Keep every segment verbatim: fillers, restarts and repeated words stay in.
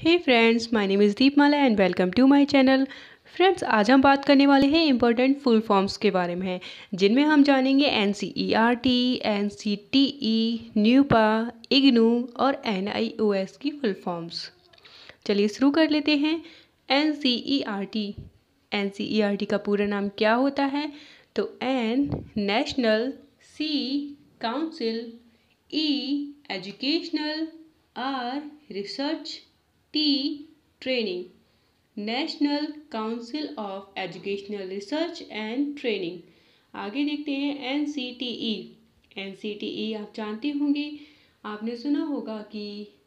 Hey friends, my name is Deepmala and welcome to my channel. Friends, आज हम बात करने वाले हैं इम्पोर्टेंट फुल फॉर्म्स के बारे में, जिनमें हम जानेंगे N C E R T, N C T E, NUEPA, IGNOU और एन आई ओ एस की फुल फॉर्म्स। चलिए शुरू कर लेते हैं। N C E R T. N C E R T का पूरा नाम क्या होता है? तो N national, C council, E educational, R research, T training. National council of educational research and training. आगे देखते हैं N C T E. N C T E आप जानते होंगे, आपने सुना होगा कि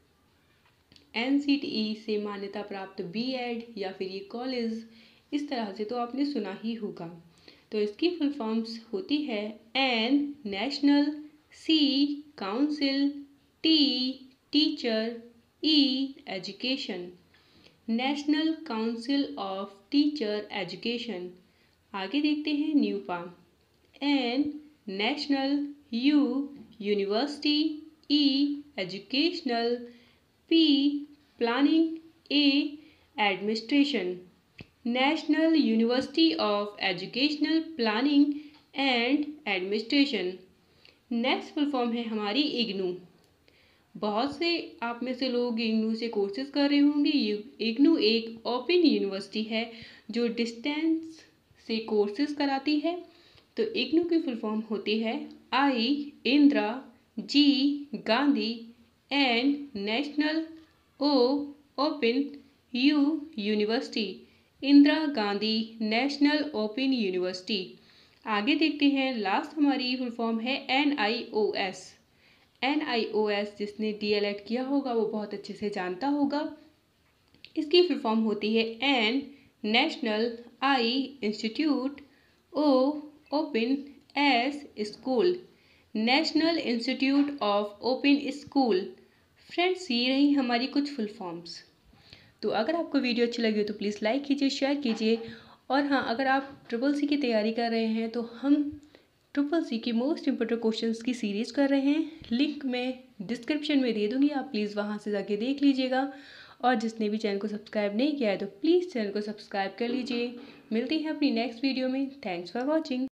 एन सी टी ई से मान्यता प्राप्त बी एड या फिर ये कॉलेज, इस तरह से तो आपने सुना ही होगा। तो इसकी फुल फॉर्म्स होती है N national, C council, T teacher, E education. National council of teacher education. आगे देखते हैं NUEPA. N national, U university, E educational, P planning, A administration. National university of educational planning and administration. Next full form है हमारी इग्नू। बहुत से आप में से लोग इग्नू से कोर्सेज कर रहे होंगे। इग्नू एक ओपन यूनिवर्सिटी है जो डिस्टेंस से कोर्सेज कराती है। तो इग्नू की फुल फॉर्म होती है I Indira, G Gandhi, N national, O open, U university. Indira Gandhi national open university. आगे देखते हैं, लास्ट हमारी फुल फॉर्म है N I O S. N I O S जिसने डी एल एड किया होगा वो बहुत अच्छे से जानता होगा। इसकी फुल फॉर्म होती है N national, I institute, O open, S school. National institute of open school. Friends, ये रही हमारी कुछ फुल फॉर्म्स। तो अगर आपको वीडियो अच्छी लगी हो तो प्लीज़ लाइक कीजिए, शेयर कीजिए। और हाँ, अगर आप ट्रिपल सी की तैयारी कर रहे हैं तो हम ट्रिपल सी की मोस्ट इंपोर्टेंट क्वेश्चंस की सीरीज़ कर रहे हैं। लिंक मैं डिस्क्रिप्शन में दे दूँगी, आप प्लीज़ वहाँ से जाके देख लीजिएगा। और जिसने भी चैनल को सब्सक्राइब नहीं किया है तो प्लीज़ चैनल को सब्सक्राइब कर लीजिए। मिलती हैं अपनी नेक्स्ट वीडियो में। Thanks for watching.